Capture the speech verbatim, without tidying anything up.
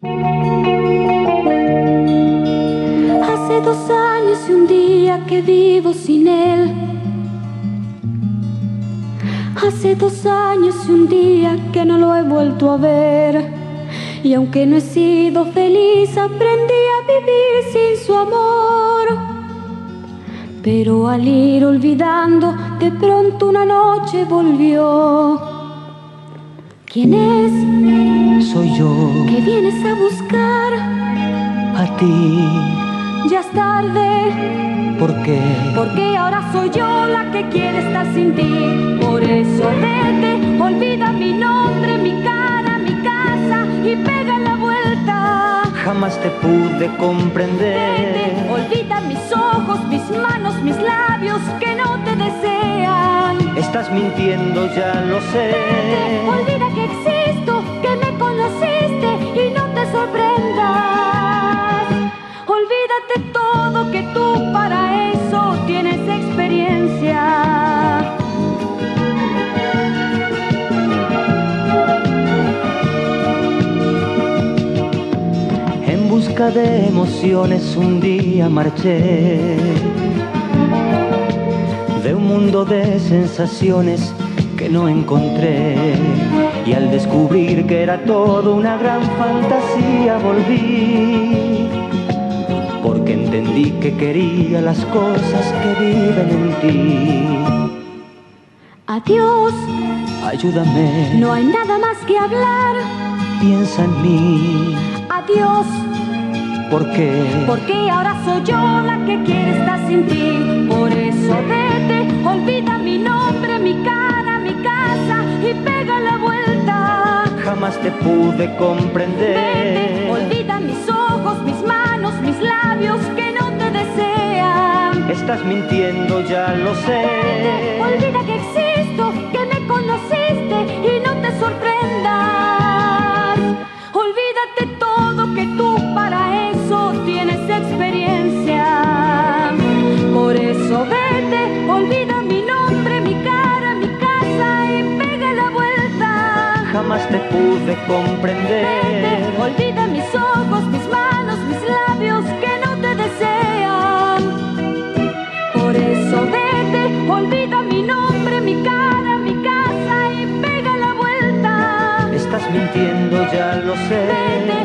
Hace dos años y un día que vivo sin él. Hace dos años y un día que no lo he vuelto a ver. Y aunque no he sido feliz, aprendí a vivir sin su amor. Pero al ir olvidando, de pronto una noche volvió. ¿Quién es? Soy yo. ¿Qué vienes a buscar? A ti. Ya es tarde. ¿Por qué? Porque ahora soy yo la que quiere estar sin ti. Por eso vete, olvida mi nombre, mi cara, mi casa y pega la vuelta. Jamás te pude comprender. Vete, olvida mis ojos, mis manos, mis labios que no te desean. Estás mintiendo, ya lo sé. Vete, olvida que existo, que me conociste y no te sorprendas. Olvídate todo, que tú para eso tienes experiencia. En busca de emociones un día marché, de un mundo de sensaciones que no encontré, y al descubrir que era todo una gran fantasía volví, porque entendí que quería las cosas que viven en ti. Adiós, Ayúdame, no hay nada más que hablar. piensa en mí. Adiós, ¿Por qué? porque ahora soy yo la que quiere estar sin ti. Por eso vete, olvida mi nombre, mi cara, mi casa y pega la vuelta. Jamás te pude comprender. Vete, olvida mis ojos, mis manos, mis labios que no te desean. Estás mintiendo, ya lo sé. Vete, olvida que existo, que me conociste y no te sorprendas. Olvídate todo, que tú para eso tienes experiencia. Por eso vete, olvida mi nombre, mi cara, mi casa y pega la vuelta. Jamás te pude comprender. Vete, olvida mis ojos, mis manos, mis labios que no te desean. Por eso vete, olvida mi nombre, mi cara, mi casa y pega la vuelta. Estás mintiendo, ya lo sé. Vete,